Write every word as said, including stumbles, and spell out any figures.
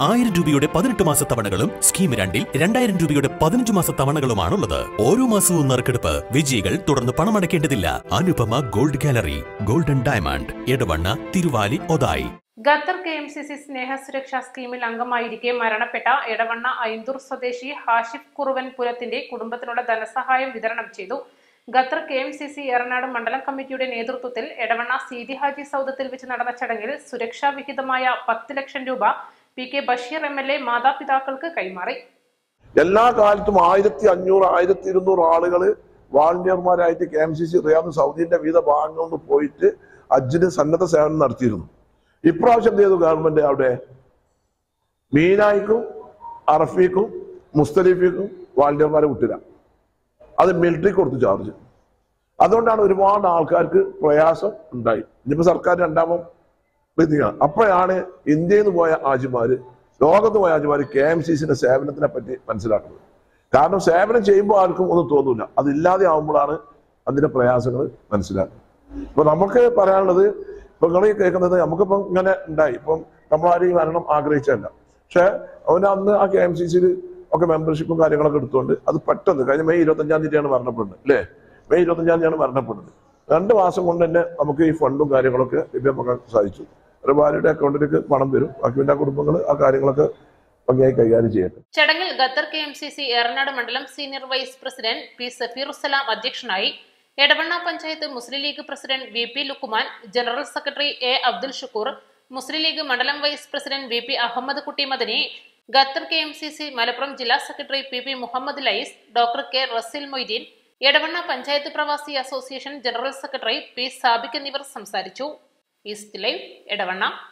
ആയിരം രൂപയുടെ പതിനെട്ട് മാസ തവണകളും സ്കീം രണ്ടിൽ രണ്ടായിരം രൂപയുടെ പതിനഞ്ച് മാസ തവണകളുമാണുള്ളത്. ഓരോ മാസവും നറുക്കെടുപ്പ്. വിജയികൾ തുടർന്ന് പണമടയ്ക്കേണ്ടതില്ല. Anupama gold gallery, golden diamond, Edavanna, Thiruvali, Othayi. Qatar K M C C Sneha Suraksha സ്കീമിൽ അംഗമായിരിക്കെ മരണപ്പെട്ട എടവണ്ണ ഐന്തൂർ സ്വദേശി ഹാഷിഫ് കുറുവൻ പുരത്തിന്റെ കുടുംബത്തിനുള്ള ധനസഹായം വിതരണം ചെയ്തു. Qatar K M C C Eranad മണ്ഡലം കമ്മിറ്റിയുടെ നേതൃത്വത്തിൽ എടവണ്ണ സീതി ഹാജി സൗദത്തിൽ വെച്ച് നടന്ന ചടങ്ങിൽ സുരക്ഷാ വിഹിതമായ പത്ത് ലക്ഷം രൂപ P K Basheer M L A മാതാപിതാക്കൾക്ക് കൈമാറി. എല്ലാ കാലത്തും ആയിരത്തി അഞ്ഞൂറ് ആയിരത്തി ഇരുന്നൂറ് ആളുകൾ വാളണ്ടിയർമാരായിട്ട് K M C C Riyadh സൗദിന്റെ വിവിധ ഭാഗങ്ങളിൽ പോയിട്ട് ഹജ്ജിന് സന്നദ്ധ സേവനം നടത്തിയിരുന്നു. ഇപ്രാവശ്യം എന്ത് ചെയ്തു ഗവൺമെന്റ്? അവിടെ മീനായിക്കും അറഫീക്കും മുസ്തലിഫിക്കും വാളണ്ടിയർമാരെ വിട്ടില്ല. അത് മിലിറ്ററി കൊടുത്തു ചാർജ്. അതുകൊണ്ടാണ് ഒരുപാട് ആൾക്കാർക്ക് പ്രയാസം ഉണ്ടായി. ഇനിയിപ്പോ സർക്കാർ രണ്ടാമം വിധിയാണ്. അപ്പോഴാണ് ഇന്ത്യയിൽ നിന്ന് പോയ ആജിമാര്, ലോകത്ത് പോയ ആജിമാര് കെ എം സി സിന്റെ സേവനത്തിനെ പറ്റി മനസ്സിലാക്കുന്നത്. കാരണം സേവനം ചെയ്യുമ്പോൾ ആർക്കും ഒന്നും തോന്നൂല, അതില്ലാതെ ആവുമ്പോഴാണ് അതിന്റെ പ്രയാസങ്ങൾ മനസ്സിലാക്കുന്നത്. ഇപ്പൊ നമുക്ക് പറയാനുള്ളത്, ഇപ്പൊ നിങ്ങൾ കേൾക്കുന്നത് നമുക്കിപ്പം ഇങ്ങനെ ഉണ്ടായി, ഇപ്പം നമ്മളാരും മരണം ആഗ്രഹിച്ചല്ല. പക്ഷെ അവന് അന്ന് ആ കെ എം സി സിയിൽ ഒക്കെ മെമ്പർഷിപ്പും കാര്യങ്ങളൊക്കെ എടുത്തുകൊണ്ട് അത് പെട്ടെന്ന് കഴിഞ്ഞ മെയ് ഇരുപത്തഞ്ചാം തീയതിയാണ് മരണപ്പെടുന്നത് അല്ലേ? മെയ് ഇരുപത്തഞ്ചാം തീയതിയാണ് മരണപ്പെടുന്നത്. രണ്ട് മാസം കൊണ്ട് തന്നെ നമുക്ക് ഈ ഫണ്ടും കാര്യങ്ങളൊക്കെ ലഭ്യമാക്കാൻ സാധിച്ചു. ഒരു ഭാര്യയുടെ അക്കൗണ്ടിലേക്ക് പണം വരും. ബാക്കി കുടുംബങ്ങൾ ആ കാര്യങ്ങളൊക്കെ ഭംഗിയായി കൈകാര്യം ചെയ്യട്ടെ. ചടങ്ങിൽ Qatar K M C C Eranad മണ്ഡലം senior vice president P Safeerusalam അധ്യക്ഷനായി. Edavanna panchayat Muslim League president V P Lukkuman, general secretary A Abdul Shukkoor, Muslim League മണ്ഡലം vice president V P Ahammed Kutty Madani, Qatar K M C C Malappuram ജില്ലാ secretary P P Muhammed Lais, doctor K Rasil Moideen, Edavanna panchayat Pravasi association general secretary P Sabik എന്നിവർ സംസാരിച്ചു. East live, Edavanna.